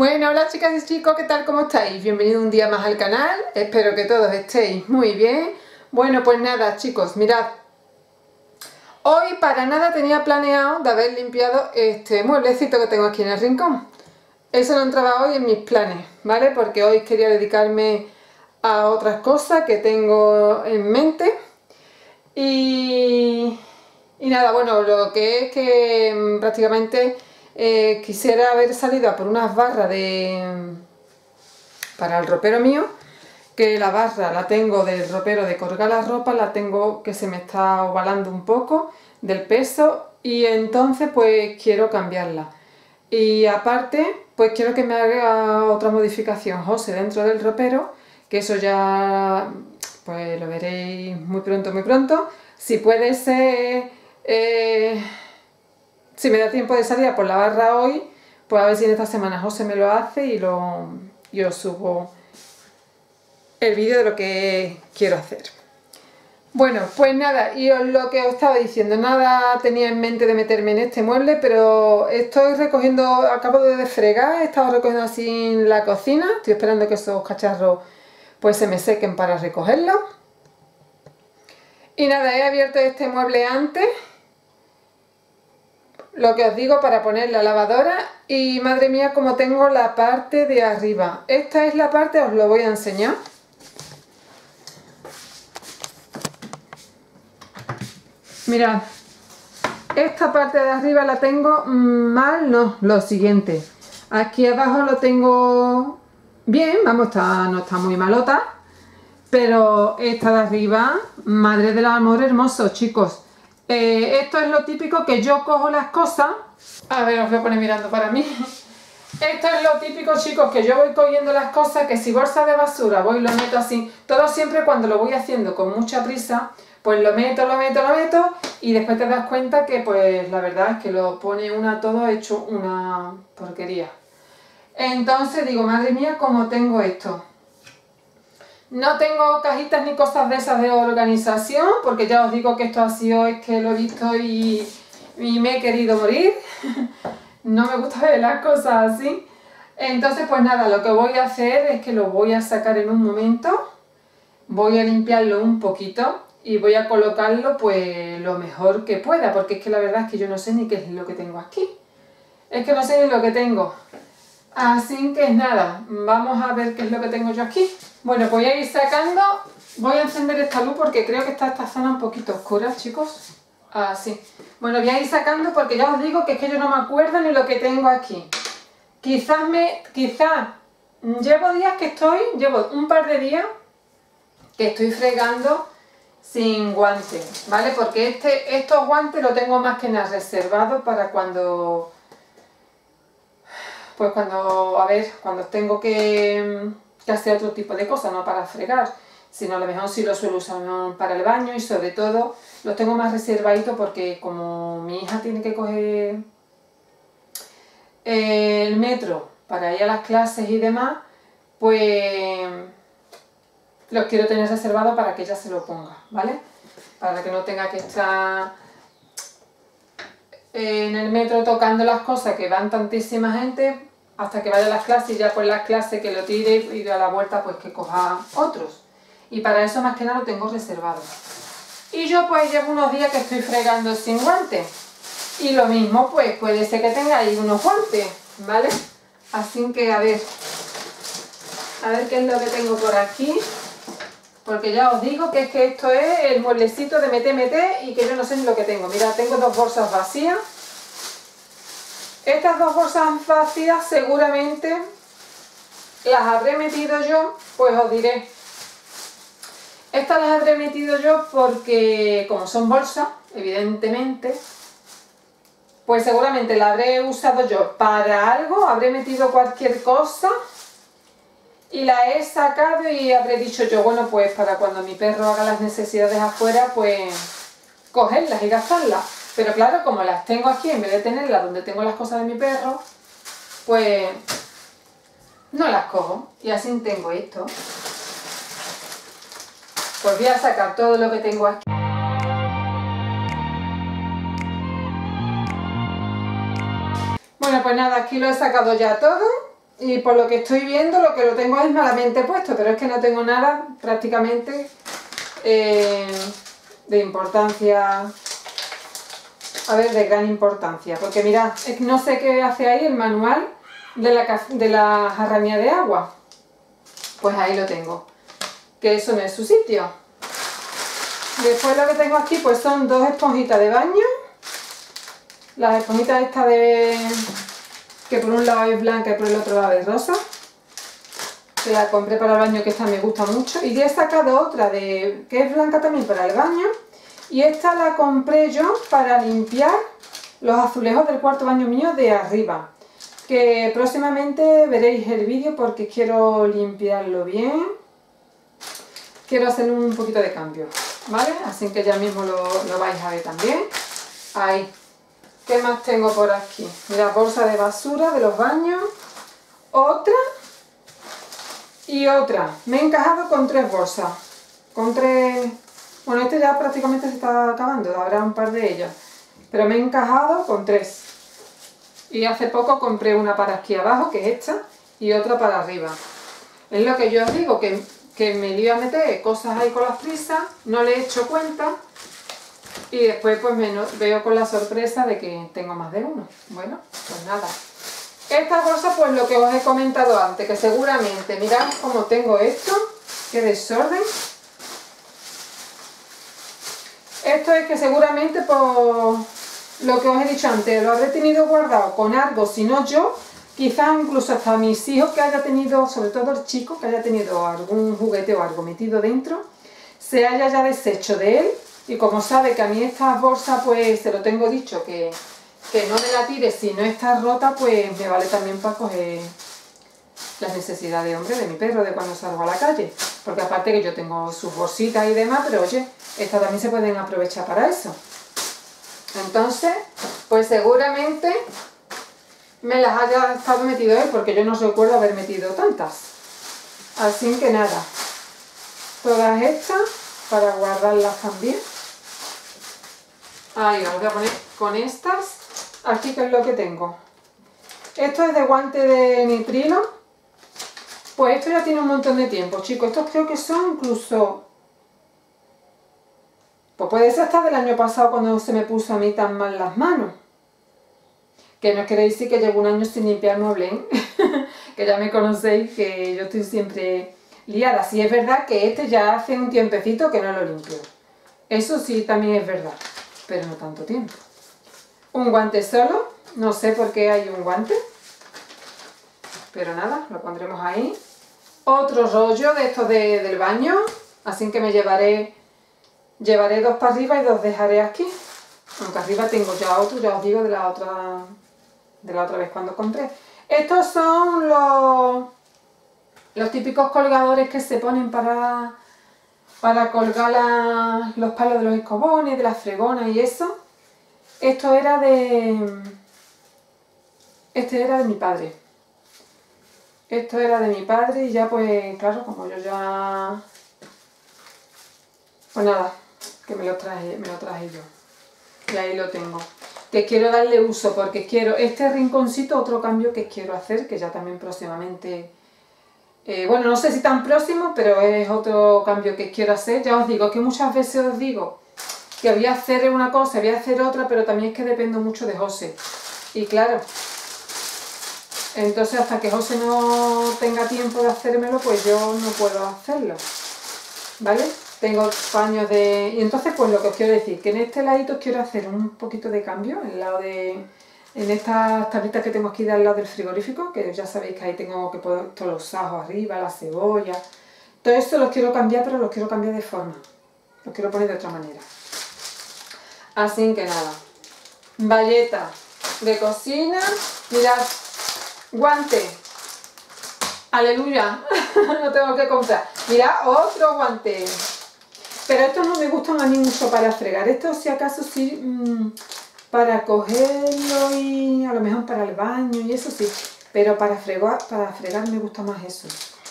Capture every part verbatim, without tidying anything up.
Bueno, hola chicas y chicos, ¿qué tal? ¿Cómo estáis? Bienvenido un día más al canal, espero que todos estéis muy bien. Bueno, pues nada chicos, mirad, hoy para nada tenía planeado de haber limpiado este mueblecito que tengo aquí en el rincón. Eso no entraba hoy en mis planes, ¿vale? Porque hoy quería dedicarme a otras cosas que tengo en mente. Y, y nada, bueno, lo que es que prácticamente eh, quisiera haber salido a por unas barras de para el ropero mío, que la barra la tengo del ropero de colgar la ropa, la tengo que se me está ovalando un poco del peso y entonces pues quiero cambiarla. Y aparte pues quiero que me haga otra modificación José dentro del ropero, que eso ya pues lo veréis muy pronto, muy pronto. Si puede ser, eh, si me da tiempo de salir a por la barra hoy, pues a ver si en esta semana José me lo hace y lo y os subo el vídeo de lo que quiero hacer. Bueno, pues nada, y os lo que os estaba diciendo, nada tenía en mente de meterme en este mueble, pero estoy recogiendo, acabo de desfregar, he estado recogiendo así en la cocina, estoy esperando que esos cacharros pues se me sequen para recogerlos. Y nada, he abierto este mueble antes, lo que os digo, para poner la lavadora, y madre mía como tengo la parte de arriba. Esta es la parte, os lo voy a enseñar. Mirad, esta parte de arriba la tengo mal, no, lo siguiente. Aquí abajo lo tengo bien, vamos, está, no está muy malota. Pero esta de arriba, madre del amor hermoso, chicos. Eh, esto es lo típico que yo cojo las cosas. A ver, os voy a poner mirando para mí. Esto es lo típico, chicos, que yo voy cogiendo las cosas, que si bolsa de basura voy y lo meto así. Todo siempre cuando lo voy haciendo con mucha prisa, pues lo meto, lo meto, lo meto y después te das cuenta que pues la verdad es que lo pone una todo hecho una porquería. Entonces digo, madre mía, ¿cómo tengo esto? No tengo cajitas ni cosas de esas de organización, porque ya os digo que esto ha sido, es que lo he visto y, y me he querido morir. No me gusta ver las cosas así. Entonces pues nada, lo que voy a hacer es que lo voy a sacar en un momento, voy a limpiarlo un poquito y voy a colocarlo pues lo mejor que pueda, porque es que la verdad es que yo no sé ni qué es lo que tengo aquí. Es que no sé ni lo que tengo. Así que nada, vamos a ver qué es lo que tengo yo aquí. Bueno, voy a ir sacando, voy a encender esta luz porque creo que está esta zona un poquito oscura, chicos. Así. Bueno, voy a ir sacando porque ya os digo que es que yo no me acuerdo ni lo que tengo aquí. Quizás me, quizás, llevo días que estoy, llevo un par de días que estoy fregando sin guantes, ¿vale? Porque este, estos guantes los tengo más que nada reservados para cuando... Pues cuando, a ver, cuando tengo que, que hacer otro tipo de cosas, no para fregar, sino a lo mejor sí lo suelo usar para el baño y sobre todo los tengo más reservaditos porque como mi hija tiene que coger el metro para ir a las clases y demás, pues los quiero tener reservados para que ella se lo ponga, ¿vale? Para que no tenga que estar en el metro tocando las cosas que van tantísima gente hasta que vaya a las clases y ya por las clases que lo tire y a la vuelta pues que coja otros. Y para eso más que nada lo tengo reservado. Y yo pues llevo unos días que estoy fregando sin guantes. Y lo mismo pues puede ser que tenga ahí unos guantes, ¿vale? Así que a ver, a ver qué es lo que tengo por aquí. Porque ya os digo que es que esto es el mueblecito de meter, meter y que yo no sé ni lo que tengo. Mirad, tengo dos bolsas vacías. Estas dos bolsas vacías seguramente las habré metido yo, pues os diré. Estas las habré metido yo porque como son bolsas, evidentemente, pues seguramente las habré usado yo para algo, habré metido cualquier cosa y la he sacado y habré dicho yo, bueno, pues para cuando mi perro haga las necesidades afuera, pues cogerlas y gastarlas. Pero claro, como las tengo aquí, en vez de tenerlas donde tengo las cosas de mi perro, pues no las cojo. Y así tengo esto. Pues voy a sacar todo lo que tengo aquí. Bueno, pues nada, aquí lo he sacado ya todo. y por lo que estoy viendo lo que lo tengo es malamente puesto, pero es que no tengo nada prácticamente eh, de importancia, a ver, de gran importancia, porque mirad, es que no sé qué hace ahí el manual de la, de la jarramía de agua, pues ahí lo tengo, que eso no es su sitio. Después lo que tengo aquí pues son dos esponjitas de baño, las esponjitas estas de que por un lado es blanca y por el otro lado es rosa, que la compré para el baño, que esta me gusta mucho, y he sacado otra de que es blanca también para el baño, y esta la compré yo para limpiar los azulejos del cuarto baño mío de arriba, que próximamente veréis el vídeo porque quiero limpiarlo bien, quiero hacer un poquito de cambio, ¿vale? Así que ya mismo lo, lo vais a ver también. Ahí. ¿Qué más tengo por aquí? Mira, bolsa de basura de los baños, otra y otra. Me he encajado con tres bolsas, con tres... Bueno, este ya prácticamente se está acabando, habrá un par de ellas, pero me he encajado con tres. Y hace poco compré una para aquí abajo, que es esta, y otra para arriba. Es lo que yo os digo, que, que me lío a meter cosas ahí con las prisas, no le he hecho cuenta, y después pues me no, veo con la sorpresa de que tengo más de uno. Bueno, pues nada. Esta bolsa, pues lo que os he comentado antes, que seguramente, mirad cómo tengo esto, qué desorden. Esto es que seguramente, por lo que os he dicho antes, lo habré tenido guardado con algo, si no yo, quizás incluso hasta mis hijos que haya tenido, sobre todo el chico, que haya tenido algún juguete o algo metido dentro, se haya ya deshecho de él, y como sabe que a mí estas bolsas, pues se lo tengo dicho, que, que no me la tire si no está rota, pues me vale también para coger las necesidades de hombre de mi perro de cuando salgo a la calle, porque aparte que yo tengo sus bolsitas y demás, pero oye, estas también se pueden aprovechar para eso. Entonces, pues seguramente me las haya estado metido él, porque yo no recuerdo haber metido tantas. Así que nada, todas estas para guardarlas también. Ahí os voy a poner con estas. Aquí, que es lo que tengo. Esto es de guante de nitrilo. Pues esto ya tiene un montón de tiempo, chicos. Estos creo que son incluso... Pues puede ser hasta del año pasado, cuando se me puso a mí tan mal las manos. Que no queréis decir que llevo un año sin limpiar muebles, ¿eh? Que ya me conocéis, que yo estoy siempre liada. Sí es verdad que este ya hace un tiempecito que no lo limpio. Eso sí también es verdad, pero no tanto tiempo. Un guante solo, no sé por qué hay un guante, pero nada, lo pondremos ahí. Otro rollo de estos de, del baño, así que me llevaré, llevaré dos para arriba y dos dejaré aquí. Aunque arriba tengo ya otro, ya os digo, de la otra, de la otra vez cuando compré. Estos son los, los típicos colgadores que se ponen para, para colgar la, los palos de los escobones, de las fregonas y eso. Esto era de... Este era de mi padre. Esto era de mi padre y ya pues, claro, como yo ya... Pues nada, que me lo traje, me lo traje yo. Y ahí lo tengo. Que quiero darle uso porque quiero este rinconcito, otro cambio que quiero hacer, que ya también próximamente... Eh, bueno, no sé si tan próximo, pero es otro cambio que quiero hacer. Ya os digo que muchas veces os digo que voy a hacer una cosa, voy a hacer otra, pero también es que dependo mucho de José. Y claro, entonces hasta que José no tenga tiempo de hacérmelo, pues yo no puedo hacerlo, ¿vale? Tengo paños de... Y entonces pues lo que os quiero decir, que en este ladito os quiero hacer un poquito de cambio, en el lado de... En estas tablitas que tengo aquí de al lado del frigorífico, que ya sabéis que ahí tengo que poner todos los ajos arriba, la cebolla... Todo esto los quiero cambiar, pero los quiero cambiar de forma. Los quiero poner de otra manera. Así que nada, bayeta de cocina, mirad, guante, aleluya, no tengo que comprar, mirad, otro guante, pero estos no me gustan a mí mucho para fregar, estos si acaso sí, mmm, para cogerlo y a lo mejor para el baño y eso sí, pero para fregar, para fregar me gusta más eso,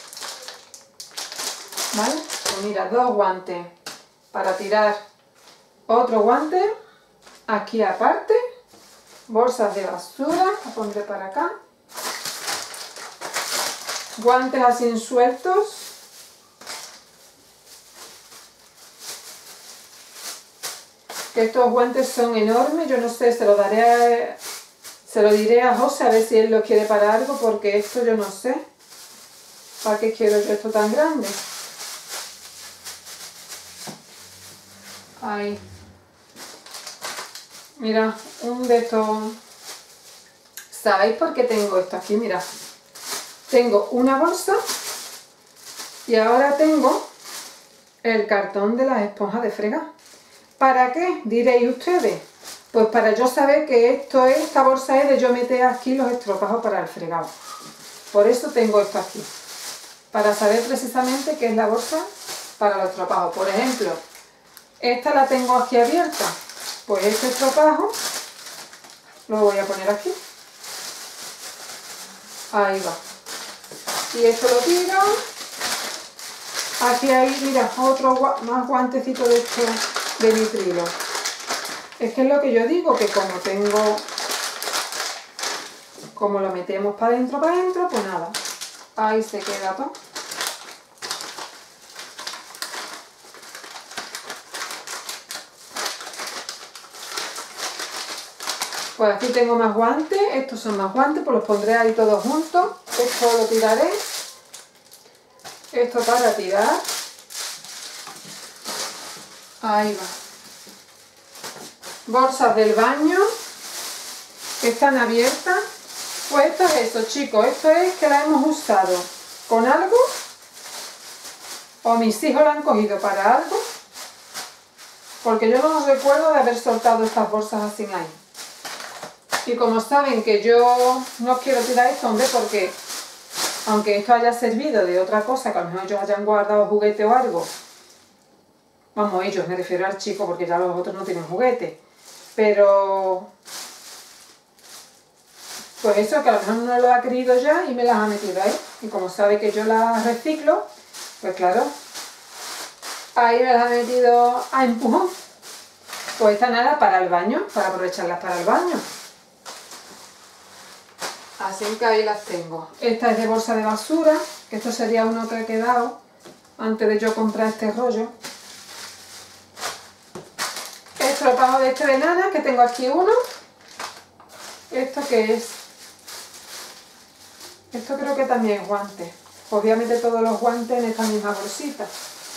¿vale? Pues mira, dos guantes para tirar. Otro guante, aquí aparte, bolsas de basura, la pondré para acá. guantes así sueltos. Que estos guantes son enormes, yo no sé, se lo daré a, se lo diré a José a ver si él lo quiere para algo, porque esto yo no sé. ¿Para qué quiero yo esto tan grande? Ahí. Mira, un de estos. ¿Sabéis por qué tengo esto aquí? Mira. Tengo una bolsa y ahora tengo el cartón de las esponjas de fregar. ¿Para qué? Diréis ustedes. Pues para yo saber que esto es, esta bolsa es de yo meter aquí los estropajos para el fregado. Por eso tengo esto aquí. Para saber precisamente qué es la bolsa para los estropajos. Por ejemplo, esta la tengo aquí abierta. Pues este estropajo lo voy a poner aquí. Ahí va. Y esto lo tiro. Aquí hay, mira, otro gua más guantecito de esto de nitrilo. Es que es lo que yo digo, que como tengo, como lo metemos para adentro, para adentro, pues nada, ahí se queda todo. Pues aquí tengo más guantes, estos son más guantes, pues los pondré ahí todos juntos. Esto lo tiraré, esto para tirar, ahí va. Bolsas del baño que están abiertas. Pues esto es eso, chicos, esto es que la hemos usado con algo o mis hijos la han cogido para algo, porque yo no recuerdo de haber soltado estas bolsas así ahí. Y como saben que yo no quiero tirar esto, hombre, porque aunque esto haya servido de otra cosa, que a lo mejor ellos hayan guardado juguete o algo, vamos, ellos, me refiero al chico, porque ya los otros no tienen juguete, pero pues eso, que a lo mejor no lo ha querido ya y me las ha metido ahí. Y como sabe que yo las reciclo, pues claro, ahí me las ha metido a empujón. Pues esta nada para el baño, para aprovecharlas para el baño. Así que ahí las tengo. Esta es de bolsa de basura, que esto sería uno que he quedado antes de yo comprar este rollo. Estropajo de este de nana, que tengo aquí uno. ¿Esto qué es? Esto creo que también es guante. Pues voy a meter todos los guantes en esta misma bolsita.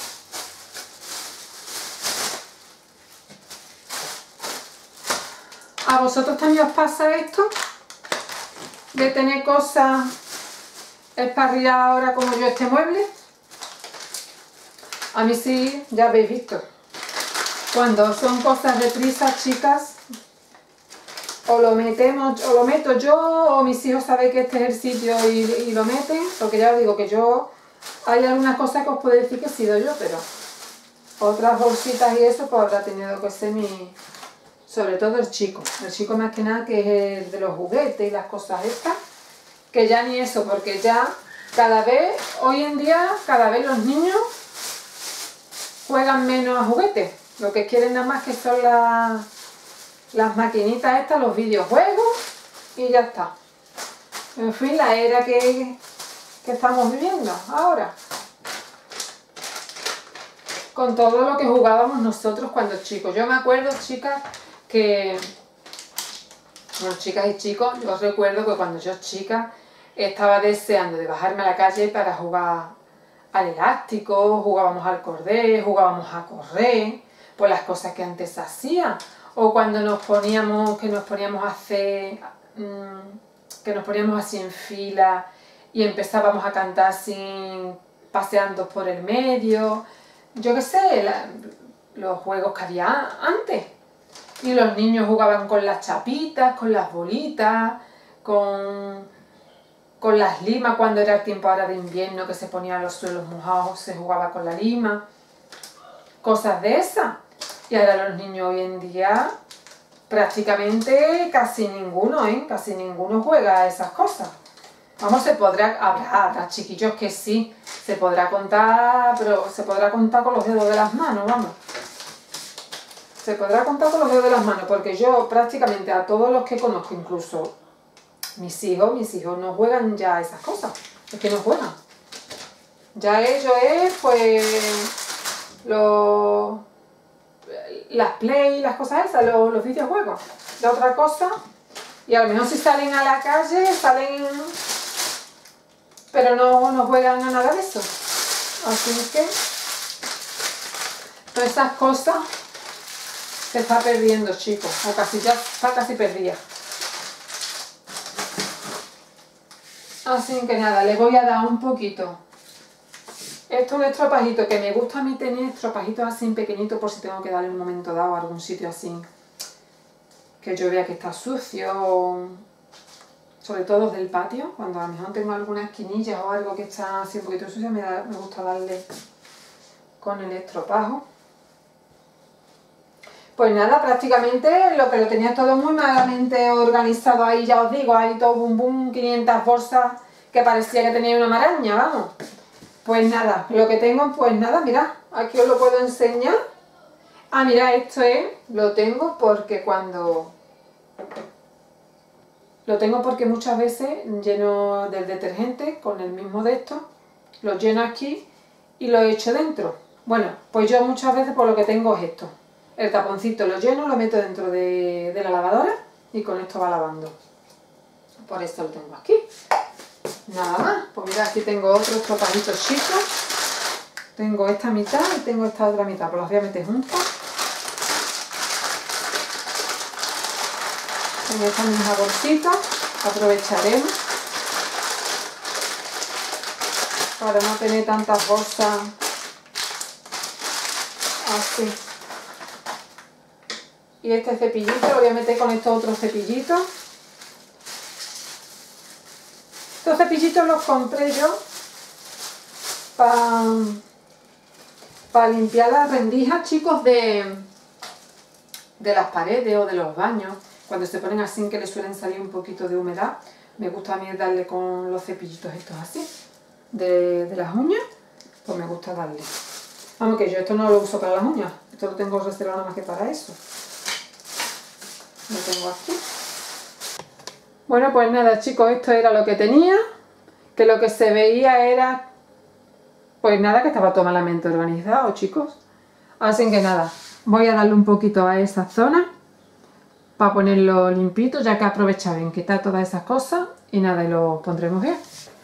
¿A vosotros también os pasa esto? De tener cosas esparrilladas ahora como yo este mueble. A mí sí, ya habéis visto. Cuando son cosas de prisa, chicas, o lo metemos, o lo meto yo, o mis hijos saben que este es el sitio y, y lo meten, porque ya os digo que yo, hay algunas cosas que os puedo decir que he sido yo, pero otras bolsitas y eso, pues habrá tenido que ser mi, sobre todo el chico, el chico más que nada, que es el de los juguetes y las cosas estas, que ya ni eso, porque ya cada vez, hoy en día, cada vez los niños juegan menos a juguetes, lo que quieren nada más que son las... las maquinitas estas, los videojuegos y ya está. En fin, la era que, que estamos viviendo ahora. Con todo lo que jugábamos nosotros cuando chicos. Yo me acuerdo, chicas, que... Bueno, chicas y chicos, yo recuerdo que cuando yo chica estaba deseando de bajarme a la calle para jugar al elástico, jugábamos al cordel, jugábamos a correr, pues las cosas que antes hacían. O cuando nos poníamos, que nos poníamos a hacer, mmm, que nos poníamos así en fila y empezábamos a cantar así, paseando por el medio. Yo qué sé, la, los juegos que había antes. Y los niños jugaban con las chapitas, con las bolitas, con, con las limas cuando era el tiempo ahora de invierno, que se ponían los suelos mojados, se jugaba con la lima. Cosas de esas. Y ahora los niños hoy en día, prácticamente casi ninguno, ¿eh? Casi ninguno juega a esas cosas. Vamos, se podrá, habrá, habrá chiquillos que sí, se podrá contar, pero se podrá contar con los dedos de las manos, vamos. Se podrá contar con los dedos de las manos, porque yo prácticamente a todos los que conozco, incluso mis hijos, mis hijos no juegan ya a esas cosas. Es que no juegan. Ya ello es, pues, los, las play, las cosas esas, los, los videojuegos. De otra cosa, y a lo mejor si salen a la calle, salen, pero no, no juegan a nada de eso. Así que, todas esas cosas se está perdiendo, chicos, o casi ya está casi perdida. Así que nada, le voy a dar un poquito. Esto es un estropajito, que me gusta a mí tener estropajitos así pequeñitos por si tengo que darle en un momento dado a algún sitio así que yo vea que está sucio, sobre todo del patio, cuando a lo mejor tengo alguna esquinilla o algo que está así un poquito sucio, me, da, me gusta darle con el estropajo. Pues nada, prácticamente lo que lo tenía todo muy malamente organizado ahí, ya os digo, ahí todo bum bum, quinientas bolsas que parecía que tenía una maraña, vamos. Pues nada, lo que tengo, pues nada, mirad, aquí os lo puedo enseñar. Ah, mira, esto es, lo tengo porque cuando... Lo tengo porque muchas veces lleno del detergente con el mismo de estos, lo lleno aquí y lo echo dentro. Bueno, pues yo muchas veces por lo que tengo es esto. El taponcito lo lleno, lo meto dentro de, de la lavadora y con esto va lavando. Por esto lo tengo aquí. Nada más. Pues mira, aquí tengo otros estropajitos chicos. Tengo esta mitad y tengo esta otra mitad. Pues las voy a meter juntas. En esta misma bolsita aprovecharemos para no tener tantas bolsas así. Y este cepillito lo voy a meter con estos otros cepillitos. Estos cepillitos los compré yo para pa limpiar las rendijas, chicos, de, de las paredes o de los baños. Cuando se ponen así que le suelen salir un poquito de humedad, me gusta a mí darle con los cepillitos estos así, de, de las uñas, pues me gusta darle. Vamos, que yo esto no lo uso para las uñas, esto lo tengo reservado nada más que para eso. Lo tengo aquí. Bueno, pues nada, chicos, esto era lo que tenía, que lo que se veía era, pues nada, que estaba todo malamente organizado, chicos. Así que nada, voy a darle un poquito a esa zona para ponerlo limpito, ya que aprovechaba en quitar todas esas cosas y nada, y lo pondremos bien.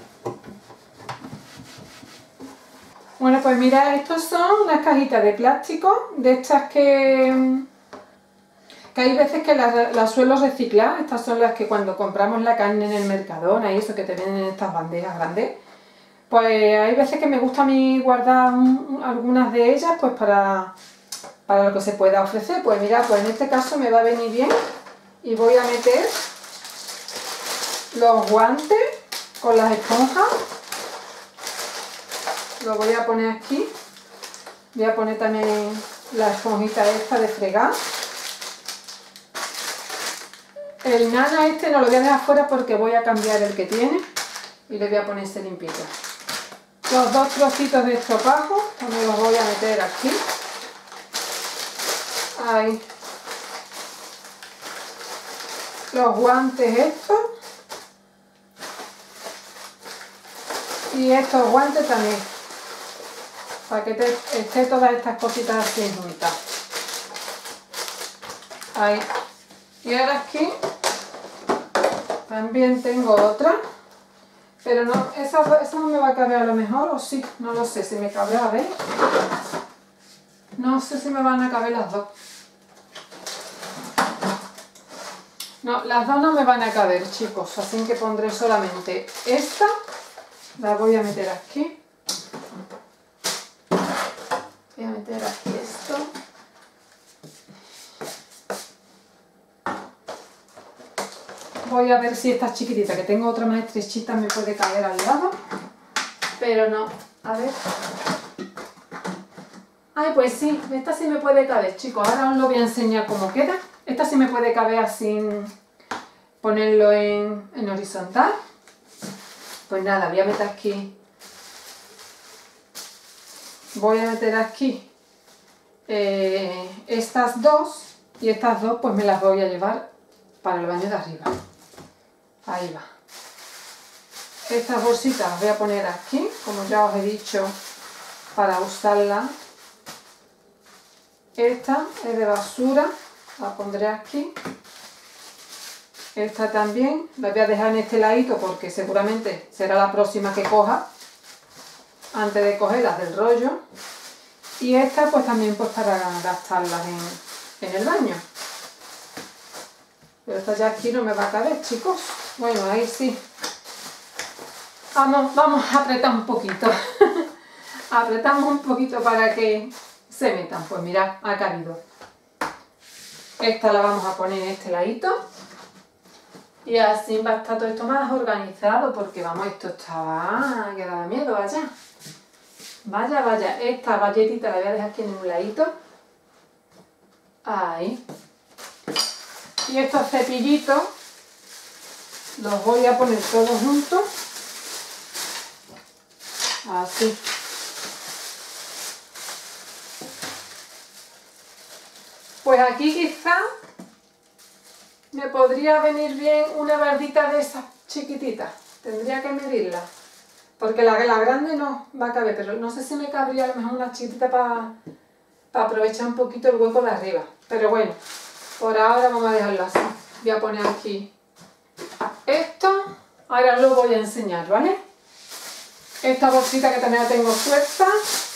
Bueno, pues mirad, estos son unas cajitas de plástico, de estas que, que hay veces que las, las suelo reciclar. Estas son las que cuando compramos la carne en el Mercadona y eso que te vienen en estas bandejas grandes, pues hay veces que me gusta a mí guardar un, algunas de ellas pues para... para lo que se pueda ofrecer. Pues mira, pues en este caso me va a venir bien y voy a meter los guantes con las esponjas, lo voy a poner aquí, voy a poner también la esponjita esta de fregar. El nana este no lo voy a dejar fuera porque voy a cambiar el que tiene y le voy a poner este limpito. Los dos trocitos de estropajo también los voy a meter aquí. Ahí. Los guantes estos. Y estos guantes también. Para que te, esté todas estas cositas así juntas. Ahí. Y ahora aquí también tengo otra. Pero no, esa, esa no me va a caber a lo mejor, o sí, no lo sé, si me cabe, a ver. No sé si me van a caber las dos. No, las dos no me van a caber, chicos, así que pondré solamente esta. La voy a meter aquí. Voy a meter aquí esto. Voy a ver si esta chiquitita, que tengo otra más estrechita, me puede caer al lado. Pero no, a ver. Ay, pues sí, esta sí me puede caber, chicos. Ahora os lo voy a enseñar cómo queda. Esta sí me puede caber sin ponerlo en, en horizontal. Pues nada, voy a meter aquí. Voy a meter aquí eh, estas dos. Y estas dos pues me las voy a llevar para el baño de arriba. Ahí va. Estas bolsitas las voy a poner aquí, como ya os he dicho, para usarla. Esta es de basura, la pondré aquí. Esta también, la voy a dejar en este ladito porque seguramente será la próxima que coja, antes de cogerlas del rollo. Y esta pues también pues para gastarlas en, en el baño. Pero esta ya aquí no me va a caber, chicos. Bueno, ahí sí. Vamos, vamos a apretar un poquito. Apretamos un poquito para que se metan. Pues mirad, ha cabido. Esta la vamos a poner en este ladito. Y así va a estar todo esto más organizado. Porque vamos, esto estaba que daba miedo, vaya. Vaya, vaya. Esta galletita la voy a dejar aquí en un ladito. Ahí. Y estos cepillitos los voy a poner todos juntos. Así. Pues aquí quizá me podría venir bien una bardita de esas chiquititas. Tendría que medirla. Porque la, la grande no va a caber, pero no sé si me cabría a lo mejor una chiquitita para pa aprovechar un poquito el hueco de arriba. Pero bueno, por ahora vamos a dejarlo así. Voy a poner aquí esto. Ahora lo voy a enseñar, ¿vale? Esta bolsita que también la tengo suelta.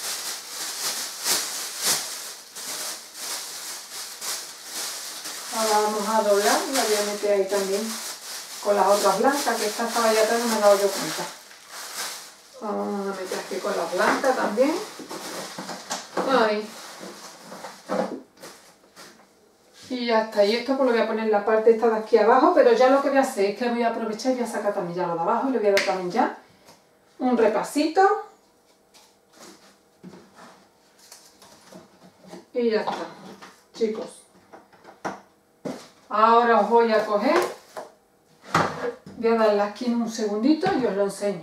Ahora vamos a doblar y la voy a meter ahí también con las otras blancas, que esta estaba allá atrás, no me he dado yo cuenta. Vamos a meter aquí con las blancas también. Ahí. Y ya está. Y esto pues lo voy a poner en la parte esta de aquí abajo, pero ya lo que voy a hacer es que voy a aprovechar y voy a sacar también ya lo de abajo y le voy a dar también ya un repasito. Y ya está, chicos. Ahora os voy a coger, voy a darle aquí en un segundito y os lo enseño.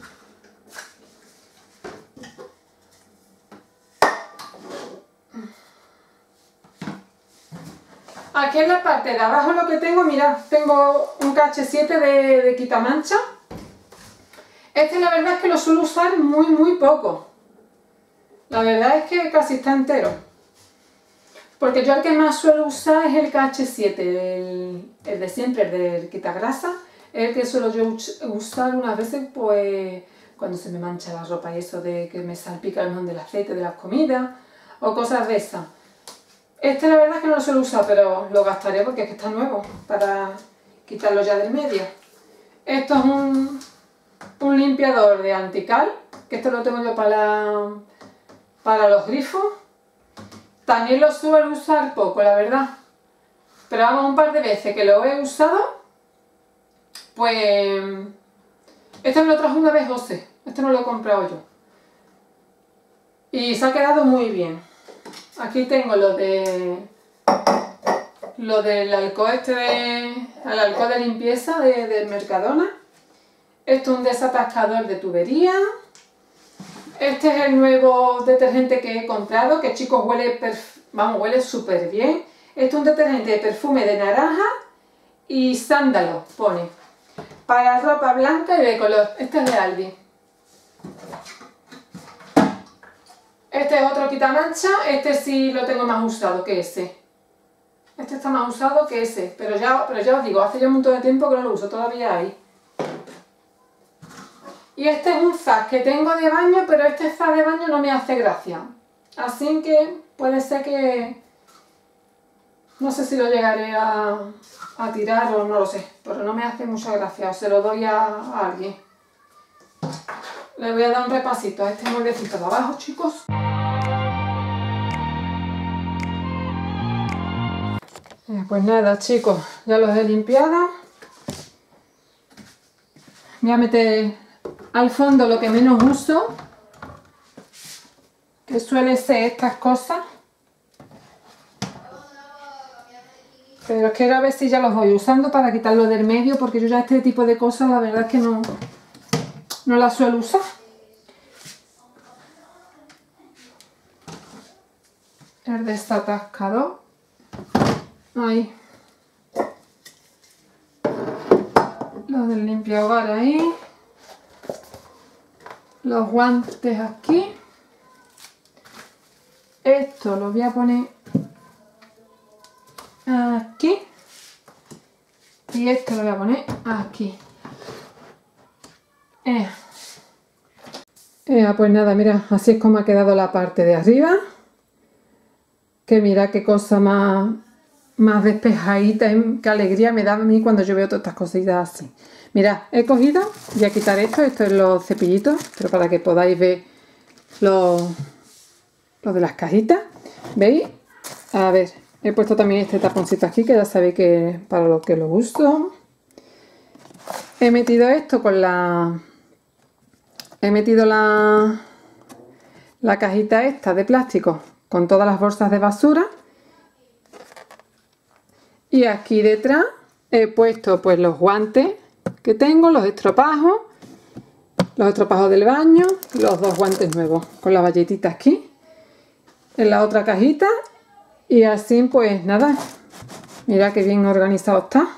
Aquí en la parte de abajo lo que tengo, mirad, tengo un K H siete de, de quitamancha. Este la verdad es que lo suelo usar muy muy poco. La verdad es que casi está entero. Porque yo el que más suelo usar es el K H siete, el, el de siempre, el del quitagrasa. Es el que suelo yo usar unas veces pues cuando se me mancha la ropa y eso de que me salpica el mejor del aceite de las comidas o cosas de esas. Este la verdad es que no lo suelo usar, pero lo gastaré porque es que está nuevo para quitarlo ya del medio. Esto es un, un limpiador de antical, que esto lo tengo yo para, para los grifos. También lo suelo usar poco, la verdad. Pero vamos, un par de veces que lo he usado, pues... Este me lo trajo una vez José, este no lo he comprado yo. Y se ha quedado muy bien. Aquí tengo lo de... Lo del alcohol este de... El alcohol de limpieza de, del Mercadona. Esto es un desatascador de tubería. Este es el nuevo detergente que he comprado, que chicos huele, vamos, huele súper bien. Este es un detergente de perfume de naranja y sándalo, pone. Para ropa blanca y de color. Este es de Aldi. Este es otro quitamancha, este sí lo tengo más usado que ese. Este está más usado que ese, pero ya, pero ya os digo, hace ya un montón de tiempo que no lo uso, todavía hay. Y este es un zas que tengo de baño, pero este zas de baño no me hace gracia. Así que puede ser que... No sé si lo llegaré a, a tirar o no lo sé, pero no me hace mucha gracia, o se lo doy a, a alguien. Le voy a dar un repasito a este moldecito de abajo, chicos. Pues nada, chicos, ya los he limpiado. Voy a meter al fondo lo que menos uso, que suele ser estas cosas. Pero quiero a ver si ya los voy usando para quitarlo del medio, porque yo ya este tipo de cosas la verdad es que no, no las suelo usar. El desatascador. Ahí. Lo del limpiahogar ahí. los guantes aquí. Esto lo voy a poner aquí. Y esto lo voy a poner aquí. Eh. Eh, pues nada, mira, así es como ha quedado la parte de arriba. Que mira qué cosa más, más despejadita, qué alegría me da a mí cuando yo veo todas estas cositas así. Mirad, he cogido, voy a quitar esto, esto es los cepillitos, pero para que podáis ver lo, lo de las cajitas. ¿Veis? A ver, he puesto también este taponcito aquí, que ya sabéis que para lo que lo uso. He metido esto con la... He metido la, la cajita esta de plástico con todas las bolsas de basura. Y aquí detrás he puesto pues los guantes que tengo, los estropajos, los estropajos del baño, los dos guantes nuevos con la valletita aquí en la otra cajita. Y así pues nada, mira qué bien organizado está.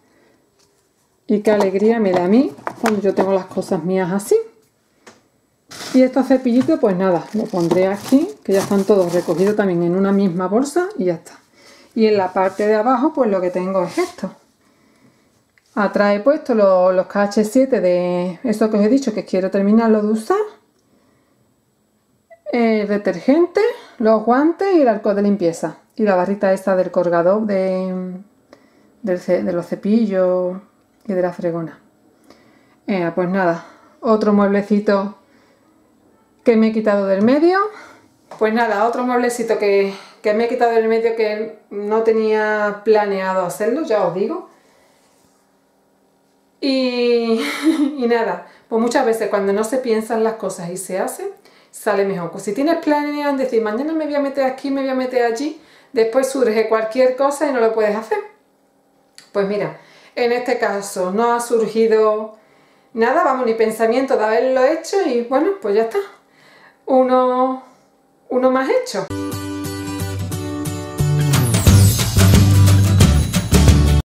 Y qué alegría me da a mí cuando yo tengo las cosas mías así. Y estos cepillitos pues nada, los pondré aquí, que ya están todos recogidos también en una misma bolsa y ya está. Y en la parte de abajo pues lo que tengo es esto. Atrás he puesto los, los K H siete de eso que os he dicho que quiero terminarlo de usar. El detergente, los guantes y el alcohol de limpieza. Y la barrita esta del colgador de, de, de los cepillos y de la fregona. Eh, pues nada, otro mueblecito que me he quitado del medio. Pues nada, otro mueblecito que, que me he quitado del medio que no tenía planeado hacerlo, ya os digo. Y, y nada, pues muchas veces cuando no se piensan las cosas y se hacen, sale mejor. Pues si tienes planeado en decir, mañana me voy a meter aquí, me voy a meter allí, después surge cualquier cosa y no lo puedes hacer. Pues mira, en este caso no ha surgido nada, vamos, ni pensamiento de haberlo hecho y bueno, pues ya está. Uno, uno más hecho.